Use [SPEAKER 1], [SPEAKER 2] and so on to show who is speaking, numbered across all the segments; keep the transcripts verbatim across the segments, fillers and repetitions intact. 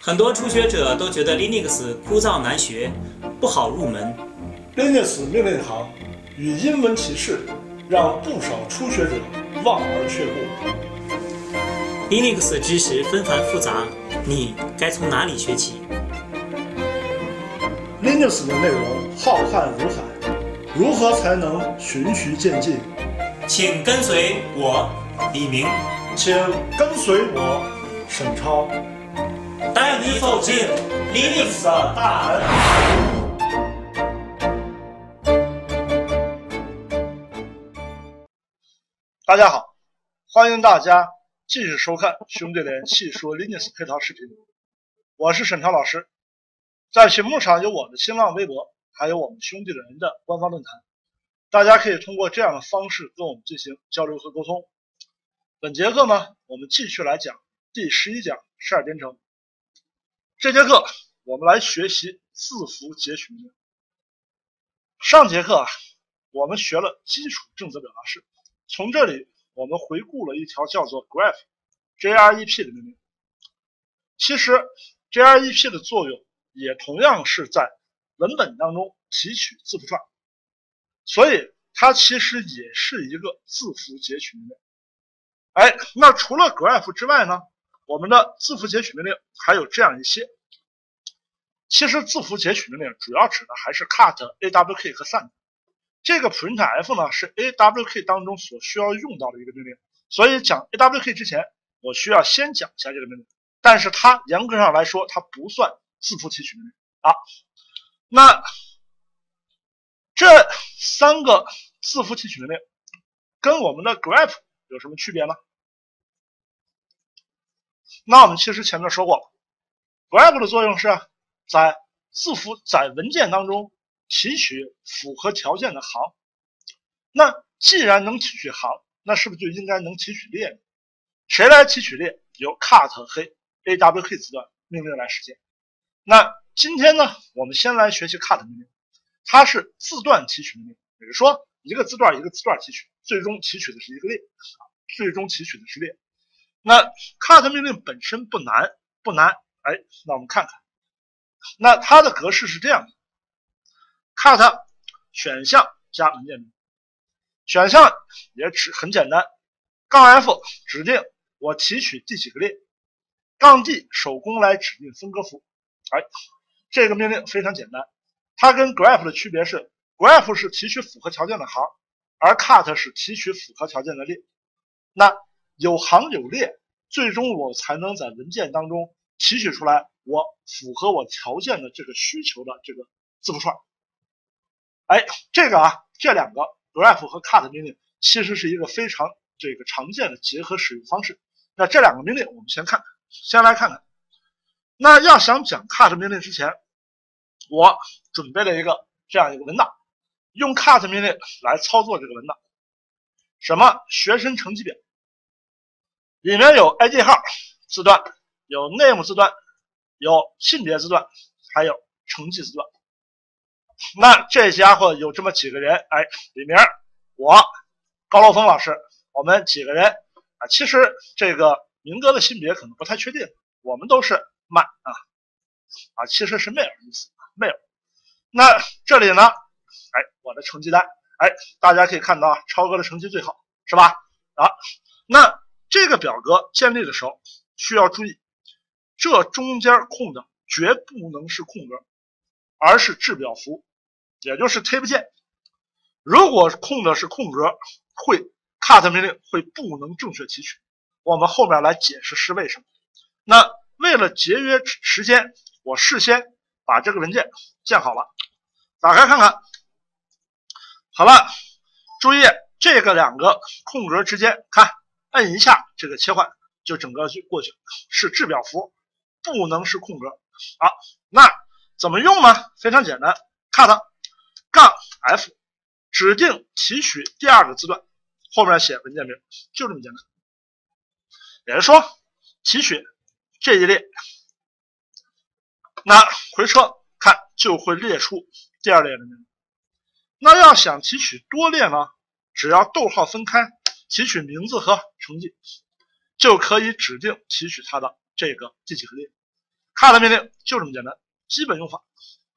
[SPEAKER 1] 很多初学者都觉得 Linux 枯燥难学，不好入门。
[SPEAKER 2] Linux 命令行与英文提示，让不少初学者望而却步。
[SPEAKER 1] Linux 知识纷繁复杂，你该从哪里学起
[SPEAKER 2] ？Linux 的内容浩瀚如海，如何才能循序渐进？
[SPEAKER 1] 请跟随我，李明，
[SPEAKER 2] 请跟随我，沈超，
[SPEAKER 1] 带你走进 Linux 的大门。
[SPEAKER 2] 大家好，欢迎大家继续收看兄弟连细说 Linux 配套视频，我是沈超老师。在屏幕上有我的新浪微博，还有我们兄弟连的官方论坛，大家可以通过这样的方式跟我们进行交流和沟通。本节课呢，我们继续来讲第十一讲十二编程。这节课我们来学习字符截取命令。上节课啊，我们学了基础正则表达式，从这里我们回顾了一条叫做 grep J R E P 的命令。其实 J R E P 的作用也同样是在文本当中提取字符串，所以它其实也是一个字符截取命令。哎，那除了 grep 之外呢，我们的字符截取命令还有这样一些。其实字符截取命令主要指的还是 cut、awk 和 send。这个 printf 呢是 awk 当中所需要用到的一个命令，所以讲 awk 之前，我需要先讲一下这个命令。但是它严格上来说，它不算字符提取命令啊。那这三个字符提取命令跟我们的 grep 有什么区别呢？那我们其实前面说过 grep 的作用是在字符在文件当中提取符合条件的行。那既然能提取行，那是不是就应该能提取列呢？谁来提取列？由 cut 和 awk 字段命令来实现。那今天呢，我们先来学习 cut 命令，它是字段提取命令，也就是说一个字段一个字段提取，最终提取的是一个列，最终提取的是列。那 cut 命令本身不难，不难。哎，那我们看看，那它的格式是这样的 ：cut 选项加文件名，选项也只很简单，杠 f 指定我提取第几个列，杠 d 手工来指定分割符。哎，这个命令非常简单，它跟 grep 的区别是 grep 是提取符合条件的行，而 cut 是提取符合条件的列。那有行有列，最终我才能在文件当中提取出来我符合我条件的这个需求的这个字符串。哎，这个啊，这两个 grep 和 cut 命令其实是一个非常这个常见的结合使用方式。那这两个命令我们先看看，先来看看。那要想讲 cut 命令之前，我准备了一个这样一个文档，用 cut 命令来操作这个文档。什么学生成绩表，里面有 I D 号字段，有 name 字段，有性别字段，还有成绩字段。那这家伙有这么几个人，哎，里面我高楼峰老师，我们几个人啊，其实这个明哥的性别可能不太确定，我们都是曼啊啊，其实是 male 意思 male。那这里呢，哎，我的成绩单，哎，大家可以看到啊，超哥的成绩最好，是吧？啊，那这个表格建立的时候需要注意，这中间空的绝不能是空格，而是制表符，也就是 tab 键。如果空的是空格，会 cut 命令会不能正确提取。我们后面来解释是为什么。那为了节约时间，我事先把这个文件建好了，打开看看。好了，注意这个两个空格之间，看摁一下这个切换就整个就过去了，是制表符，不能是空格。好，那怎么用呢？非常简单 ，cut 杠 f 指定提取第二个字段，后面写文件名，就这么简单。也就是说，提取这一列，那回车看就会列出第二列的命令。那要想提取多列呢，只要逗号分开，提取名字和成绩，就可以指定提取它的这个第几个列。 cut 命令就这么简单，基本用法。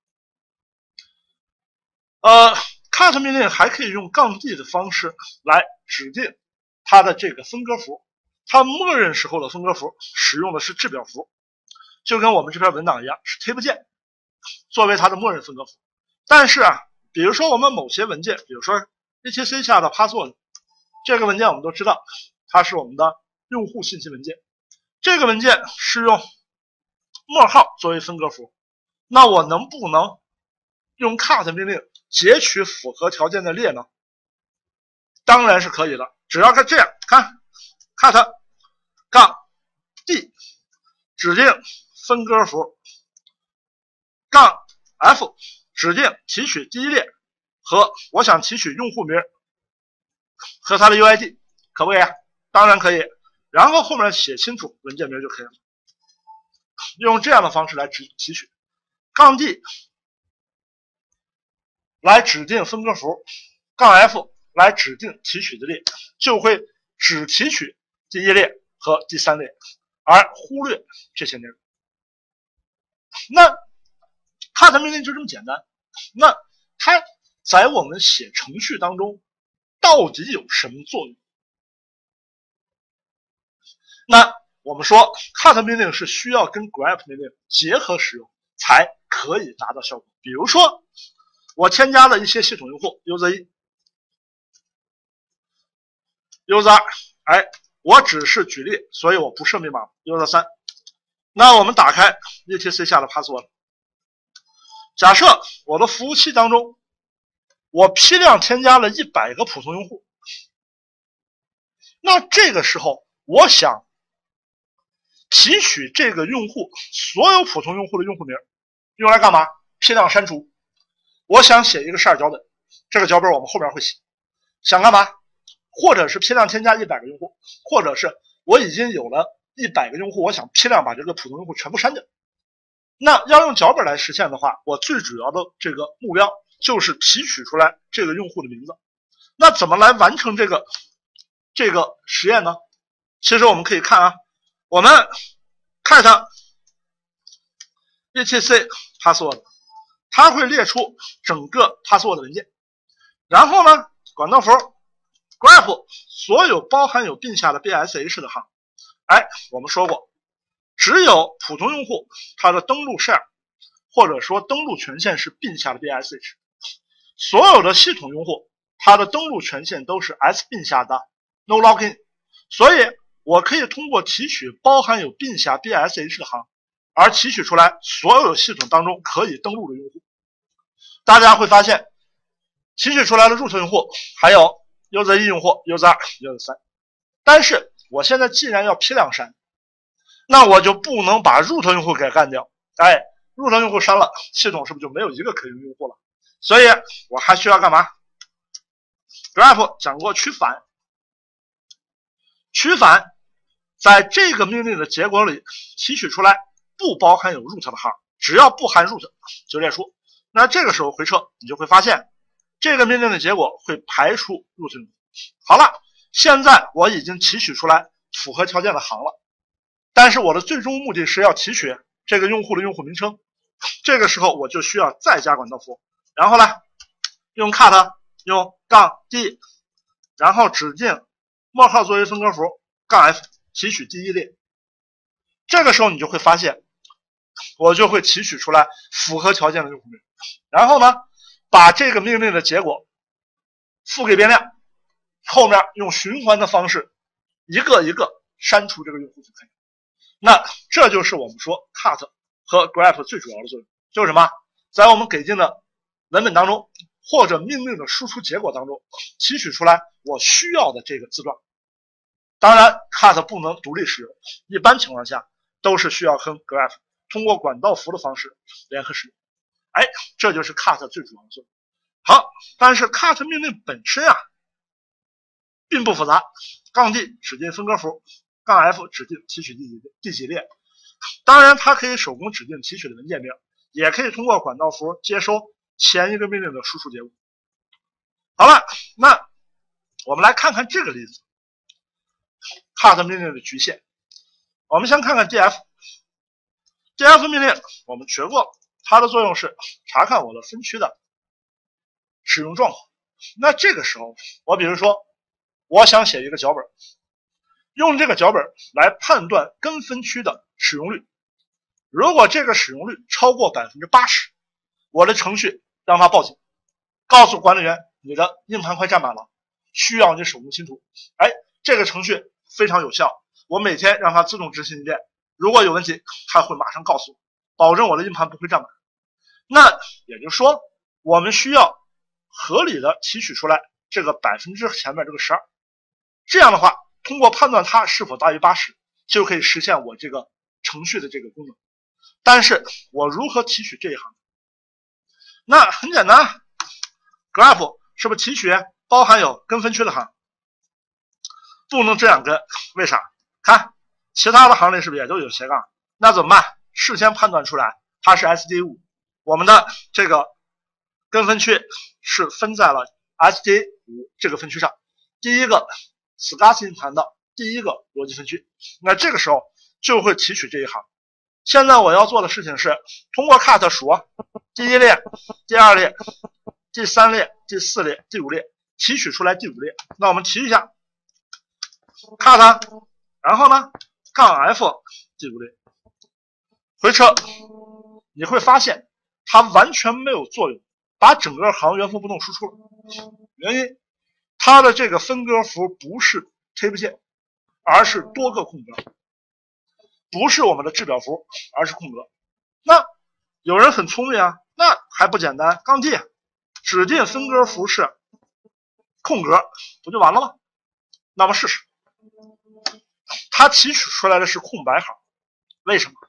[SPEAKER 2] 呃 ，cut 命令还可以用杠 D 的方式来指定它的这个分割符，它默认时候的分割符使用的是制表符，就跟我们这篇文档一样，是 tab 键作为它的默认分割符。但是啊，比如说我们某些文件，比如说 E T C 下的 password 这个文件，我们都知道它是我们的用户信息文件，这个文件是用默号作为分割符，那我能不能用 cut 命令截取符合条件的列呢？当然是可以的，只要看这样，看 cut 杠 D 指定分割符杠 F 指定提取第一列和我想提取用户名和它的 U I D， 可不可以？当然可以。然后后面写清楚文件名就可以了，用这样的方式来提取。杠 D 来指定分割符，杠 F 来指定提取的列，就会只提取第一列和第三列，而忽略这些内容。那 cut 命令就这么简单。那它在我们写程序当中到底有什么作用？那我们说 cut 命令是需要跟 grep 命令结合使用才可以达到效果。比如说我添加了一些系统用户 user 一 user 二，哎，我只是举例，所以我不设密码 user 三。那我们打开 E T C 下的 password， 假设我的服务器当中我批量添加了一百个普通用户，那这个时候我想提取这个用户所有普通用户的用户名，用来干嘛？批量删除。我想写一个十二脚本，这个脚本我们后面会写。想干嘛？或者是批量添加一百个用户，或者是我已经有了一百个用户，我想批量把这个普通用户全部删掉。那要用脚本来实现的话，我最主要的这个目标就是提取出来这个用户的名字。那怎么来完成这个这个实验呢？其实我们可以看啊，我们 cat E T C password， 它会列出整个 password 文件，然后呢，管道符 grep 所有包含有并下的 B S H 的行，哎，我们说过，只有普通用户它的登录 share 或者说登录权限是并下的 B S H， 所有的系统用户它的登录权限都是 S 并下的 no login， 所以我可以通过提取包含有并下 B S H 的行，而提取出来所有系统当中可以登录的用户。大家会发现，提取出来的 root 用户还有 user 一用户 user 二 user 三，但是我现在既然要批量删，那我就不能把 root 用户给干掉。哎 ，root 用户删了，系统是不是就没有一个可用用户了？所以我还需要干嘛 ？grep 讲过取反，取反在这个命令的结果里提取出来不包含有 root 的行，只要不含 root 就列出。那这个时候回撤，你就会发现这个命令的结果会排除 root 用户。好了，现在我已经提取出来符合条件的行了，但是我的最终目的是要提取这个用户的用户名称。这个时候我就需要再加管道符，然后呢，用 cut 用杠 D， 然后指定冒号作为分割符杠 F 提取第一列。这个时候你就会发现，我就会提取出来符合条件的用户名，然后呢，把这个命令的结果赋给变量，后面用循环的方式一个一个删除这个用户就可以了。那这就是我们说 cut 和 grep 最主要的作用，就是什么？在我们给进的文本当中，或者命令的输出结果当中，提取出来我需要的这个字段。当然 cut 不能独立使用，一般情况下都是需要和 grep 通过管道符的方式联合使用。哎，这就是 cut 最主要的作用。好，但是 cut 命令本身啊并不复杂，杠 D 指定分割符，杠 F 指定提取第几第几列。当然它可以手工指定提取的文件名，也可以通过管道符接收前一个命令的输出结果。好了，那我们来看看这个例子 cut 命令的局限。我们先看看 df df 命令我们学过了，它的作用是查看我的分区的使用状况。那这个时候，我比如说我想写一个脚本，用这个脚本来判断根分区的使用率。如果这个使用率超过 百分之八十， 我的程序让它报警，告诉管理员你的硬盘快占满了，需要你手动清除。哎，这个程序非常有效，我每天让它自动执行一遍，如果有问题它会马上告诉我，保证我的硬盘不会占满。那也就是说，我们需要合理的提取出来这个百分之前面这个十二，这样的话通过判断它是否大于八十，就可以实现我这个程序的这个功能。但是我如何提取这一行？那很简单 ，graph 是不是提取包含有根分区的行？不能这样跟，为啥？看其他的行里是不是也都有斜杠？那怎么办？事先判断出来它是 S D 五， 我们的这个根分区是分在了 S D 五 这个分区上，第一个 SCSI 硬盘的第一个逻辑分区，那这个时候就会提取这一行。现在我要做的事情是通过 cut 数第一列、第二列、第三列、第四列、第五列，提取出来第五列。那我们提一下 cut， 然后呢杠 F 第五列，回车，你会发现它完全没有作用，把整个行原封不动输出了。原因它的这个分割符不是 tab 键，而是多个空格。不是我们的制表符，而是空格。那有人很聪明啊，那还不简单？杠 D 指定分割符是空格，不就完了吗？那么试试，它提取出来的是空白行，为什么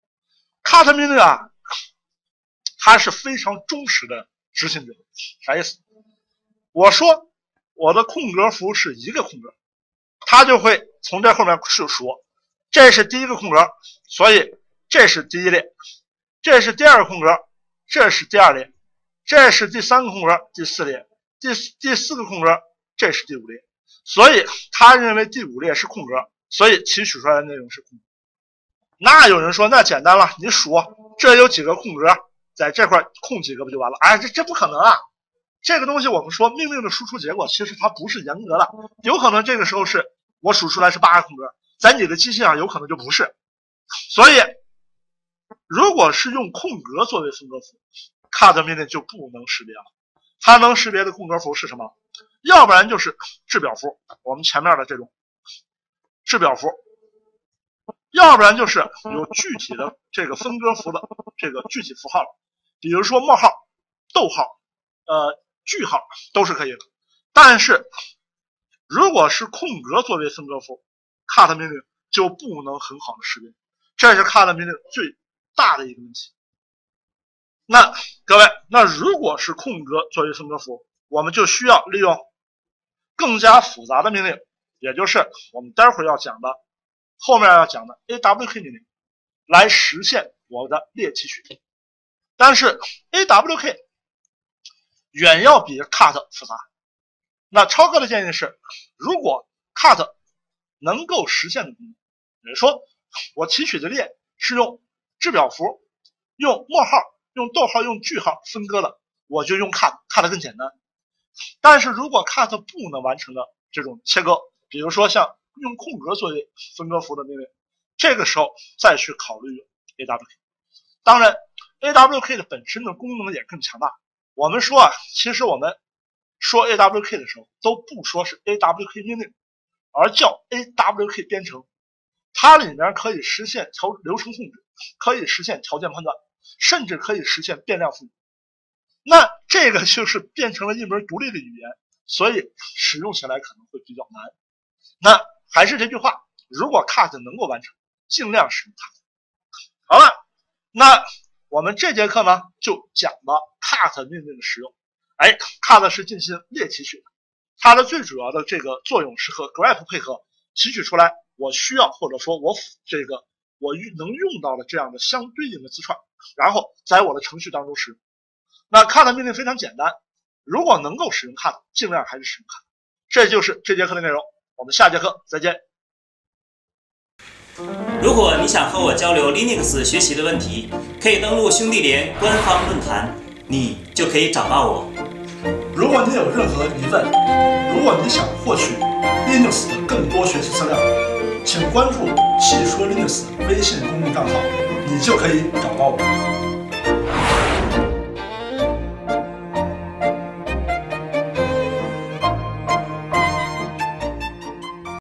[SPEAKER 2] ？cut 命令啊，它是非常忠实的执行者。啥意思？我说我的空格符是一个空格，它就会从这后面数数。这是第一个空格，所以这是第一列，这是第二个空格，这是第二列，这是第三个空格，第四列，第第四个空格，这是第五列。所以他认为第五列是空格，所以提取出来的内容是空格。那有人说那简单了，你数这有几个空格，在这块空几个不就完了？哎，这这不可能啊！这个东西我们说命令的输出结果其实它不是严格的，有可能这个时候是我数出来是八个空格。在你的机器上有可能就不是，所以如果是用空格作为分割符 ，cut 命令就不能识别了。它能识别的空格符是什么？要不然就是制表符，我们前面的这种制表符，要不然就是有具体的这个分割符的这个具体符号了，比如说冒号、逗号、呃句号都是可以的。但是如果是空格作为分割符， cut 命令就不能很好的识别，这是 cut 命令最大的一个问题。那各位，那如果是空格作为分割符，我们就需要利用更加复杂的命令，也就是我们待会儿要讲的后面要讲的 A W K 命令，来实现我的列提取。但是 A W K 远要比 cut 复杂。那超哥的建议是，如果 cut 能够实现的功能，也就是说我提取的列是用制表符、用冒号、用逗号、用句号分割的，我就用 cut， cut 更简单。但是如果 cut 不能完成的这种切割，比如说像用空格作为分割符的命令，这个时候再去考虑 A W K。 当然 A W K 的本身的功能也更强大。我们说啊，其实我们说 A W K 的时候都不说是 A W K 命令，而叫 A W K 编程，它里面可以实现条流程控制，可以实现条件判断，甚至可以实现变量赋予。那这个就是变成了一门独立的语言，所以使用起来可能会比较难。那还是这句话，如果 cut 能够完成，尽量使用 cut。好了，那我们这节课呢就讲了 cut 命令的使用。哎 ，cut 是进行列提取的。它的最主要的这个作用是和 grep 配合，提取出来我需要或者说我这个我能用到的这样的相对应的字串，然后在我的程序当中使用。那 cut 命令非常简单，如果能够使用 cut， 尽量还是使用 cut。这就是这节课的内容，我们下节课再见。
[SPEAKER 1] 如果你想和我交流 Linux 学习的问题，可以登录兄弟连官方论坛，你就可以找到我。
[SPEAKER 3] 如果你有任何疑问，如果你想获取 Linux 的更多学习资料，请关注汽说 Linux 微信公众账号，你就可以找到我。